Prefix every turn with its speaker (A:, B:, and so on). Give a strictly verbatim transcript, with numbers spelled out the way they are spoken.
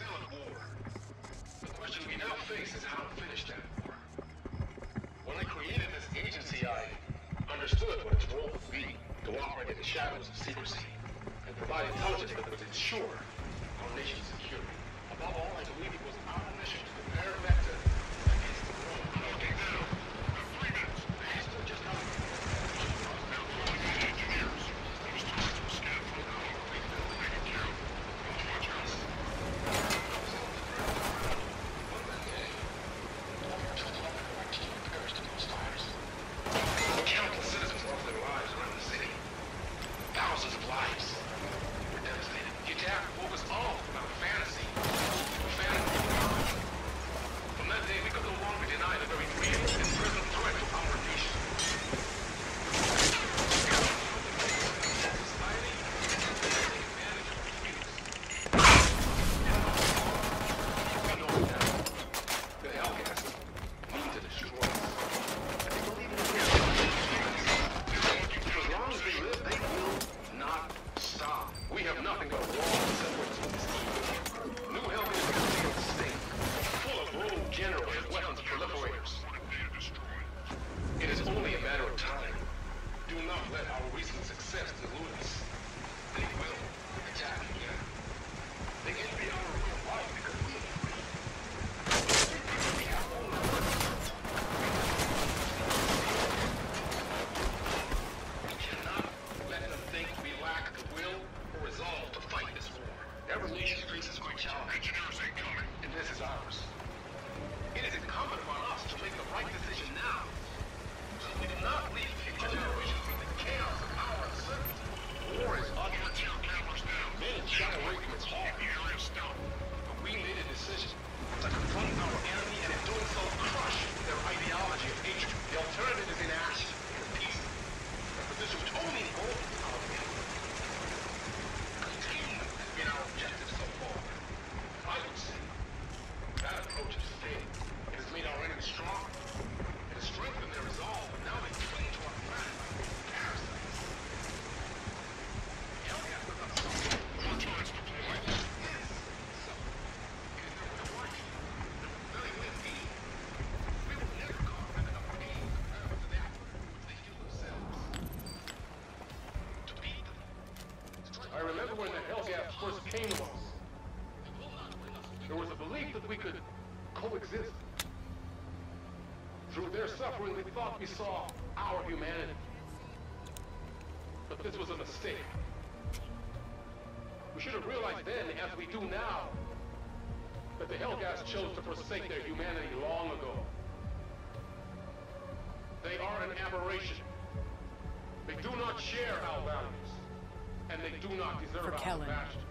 A: violent war. The question we now face is how to finish that war. When I created this agency, I understood what its role would be, to operate in the shadows of secrecy, and provide intelligence that would ensure our nation's security. Above all, I believe it was our mission to prepare Vector against the world. Okay, now, about three minutes. Still just how now calling in engineers. I was told to scan from now on. Taken care of. Watch us. Countless citizens lost their lives around the city. Thousands of lives were devastated. The attack focused all around fantasy. Fantasy. From that day, we could no longer deny the very real and present threat to our nation. Society is taking advantage of abuse. We know now the Hellcats need to destroy us. And they believe in the as long as they live, they will not stop. We have nothing but a wall to separate us from this evil. New Hell is a concealed state, full of rogue generals and weapons proliferators. It is only a matter of time. Do not let our recent success delude us. They will attack again. They envy our real life because we are free. We have only one. We cannot let them think we lack the will or resolve to fight this war. Every nation faces great challenge. Engineers ain't coming. And this is ours. It is incumbent upon us to make the right decision now. So we do not leave future generations with the chaos of our uncertainty. War is ugly. Men shy away from its heart. But we made a decision to confront our enemy and in doing so crush their ideology of hatred. The alternative is inaction and peace. A position which only emboldens our enemy. Containment has been our objective so far. I would say that approach has failed. It has made our enemy stronger. It has strengthened their resolve, and now they cling to our plan like parasites. The Hellcats are not suffering. More turrets deployed. Yes, suffering. It is their way of life. Their rebellion indeed. We will never cause them enough pain compared to that which they feel themselves. To beat them. I remember when the Hellcats first came to us. There was a belief that we could coexist. Through their suffering, we thought we saw our humanity. But this was a mistake. We should have realized then, as we do now, that the Hellcats chose to forsake their humanity long ago. They are an aberration. They do not share our values, and they do not deserve
B: For
A: our
B: Kellen.
A: compassion.